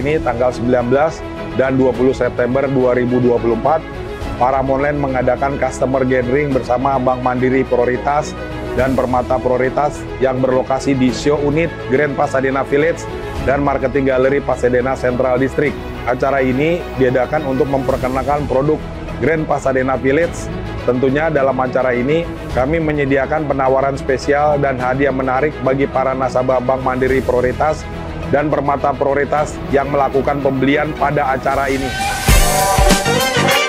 ini tanggal 19 dan 20 September 2024, Paramountland mengadakan customer gathering bersama Bank Mandiri Prioritas dan Permata Prioritas yang berlokasi di Show Unit Grand Pasadena Village dan Marketing Gallery Pasadena Central District. Acara ini diadakan untuk memperkenalkan produk Grand Pasadena Village. Tentunya dalam acara ini kami menyediakan penawaran spesial dan hadiah menarik bagi para nasabah Bank Mandiri Prioritas dan Permata Prioritas yang melakukan pembelian pada acara ini.